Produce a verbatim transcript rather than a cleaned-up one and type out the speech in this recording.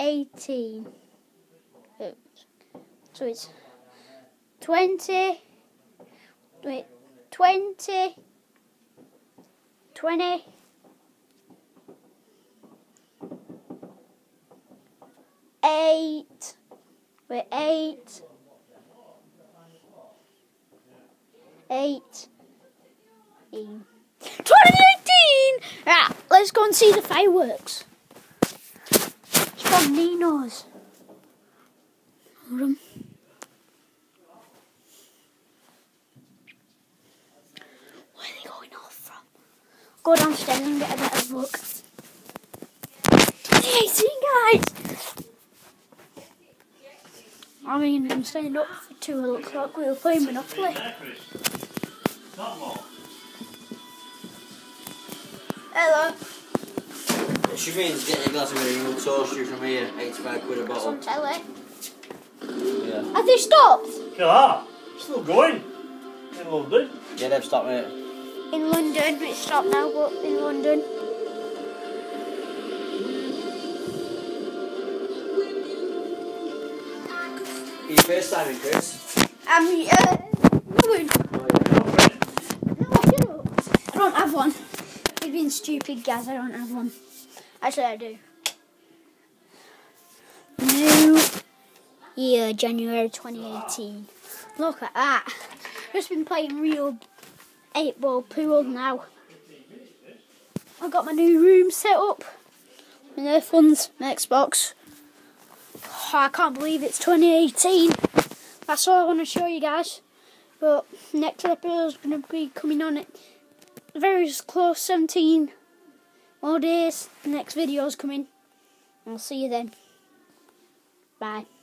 eighteen. Oops. So it's twenty. Wait, twenty. Twenty. Eight. Wait, eight. Eight. twenty eighteen! Right, let's go and see the fireworks. It's from Nino's. Hold on. Where are they going off from? Go downstairs and get a better look. twenty eighteen, guys! I mean, I'm staying up for two o'clock. We were playing Monopoly. Hello. She means getting a glass of mineral toaster from here, eighty-five quid a bottle. On telly. Yeah. Have they stopped? Yeah, still going. In London. Yeah, they've stopped, mate. In London, it's stopped now, but in London. Are you FaceTiming, Chris? I'm uh, going. No, shut up. I don't have one. You're being stupid, guys. I don't have one. Actually, I do. New year, January twenty eighteen. Look at that. Just been playing real eight ball pool now. I've got my new room set up. My Nerf ones, my Xbox. Oh, I can't believe it's twenty eighteen. That's all I want to show you guys. But next episode is going to be coming on it very close, seventeen more days. The next video is coming. I'll see you then. Bye.